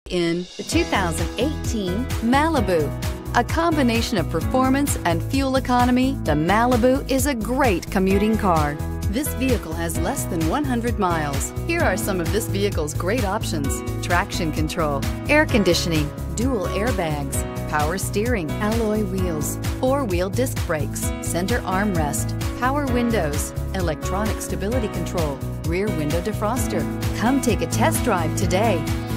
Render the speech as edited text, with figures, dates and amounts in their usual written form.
in the 2018 Malibu. A combination of performance and fuel economy, the Malibu is a great commuting car. This vehicle has less than 100 miles. Here are some of this vehicle's great options: traction control, air conditioning, dual airbags, power steering, alloy wheels, four-wheel disc brakes, center armrest, power windows, electronic stability control, rear window defroster. Come take a test drive today.